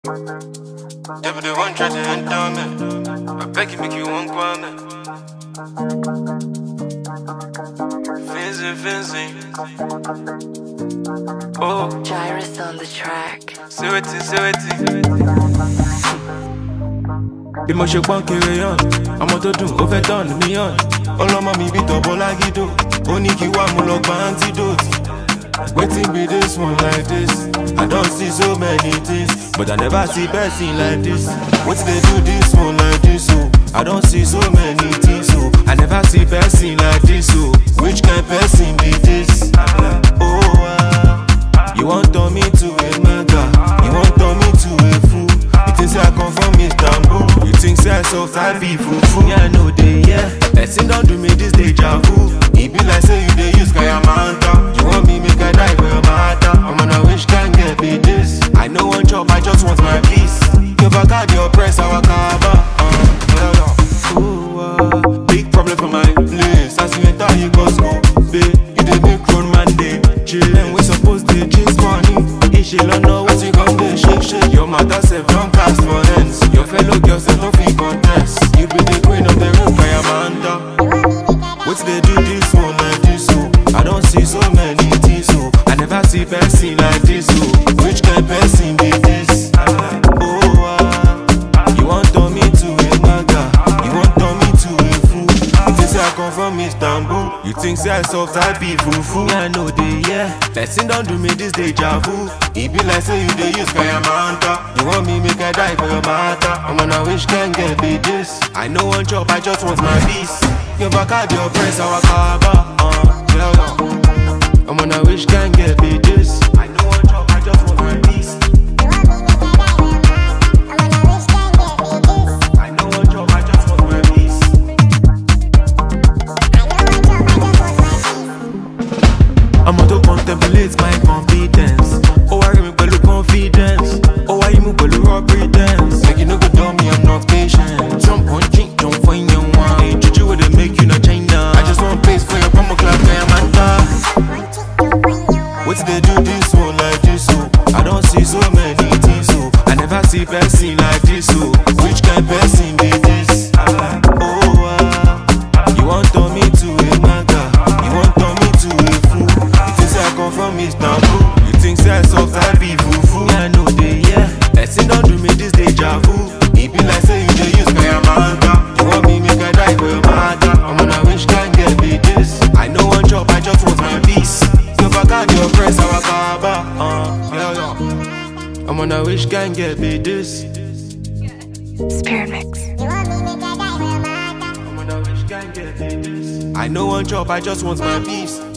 Never the one try to enter me. I beg you, make you one me. Finzy. Oh, Gyrus on the track. see it. Bí mo ṣe pọ́n kéré yàn, ọmọ tó dùn ó fẹ́ tán mí yàn. Ọlọ́mọ mi bí tọ̀bọ̀ lágídò, ó ní kí wá mo lọ gba antidote. Wetin be this one like this? I don't see so many things, but I never see person like this. Wetin they do this one like this? Oh, I don't see so many things. Oh, I never see person like this. Oh, which kind person be this? You want turn me to a mega? You want turn me to a fool? You think say I come from Istanbul? You think say I soft I be fufu? Yeah, I know they person don't do me this deja vu. It be like say you dey use Kayamanta. You want me make I die for your matter? I'm on a wish can't get be this. I know one job, I just want my peace. You back out your press, our kaba. Big problem for my place. As you enter, you go school, babe. You dey make grown man day chill, and we supposed to chase money. Ish you don't know what you come dey shake. Your mother self don't cast for hands. Your fellow girls self don't fit contest. You be the queen of the room, Kayamanta. What they do this one like this? So I don't see so many things. So I never see person like this. So which kind person be this? You want turn me to a maga? You want turn me to a fool? You think say I come from Istanbul? You think say I soft I be fufu? Yeah, I know they person don't do me this deja vu. It be like say you dey use Kayamanta. You want me make I die for your matter? I'm on a wish can't get be this. I know one job, I just want my peace. You back out your friends, our kaba. I'm on a wish can't get be this. I know one job, I just want my peace. I know one job, I just want my peace. I'm out to contemplate my confidence. Oh, I remember below confidence. Oh, I move below raw pretense. Make you no go dumb me, I'm not patient. Jump on drink, don't find your wine. Juju with it make you no China. I just want place for your promo club, Kayamanta. What they do this one like this? So I don't see so many things. So I never see person like this. So which kind person be this? You want turn me to a maga? You want turn me to a fool? You think say I come from Istanbul? You think say I soft I be fufu? Yeah, I know they person don't do me this deja vu. It be like say you dey use Kayamanta. You want me make I die for your matter? I'm on a wish can't get be this. I know one job, I just want my peace. You back out your press, our kaba. I'm on a wish can't get be this. Spirit mix. I'm on a wish can't get be this. I know one job, I just want my peace.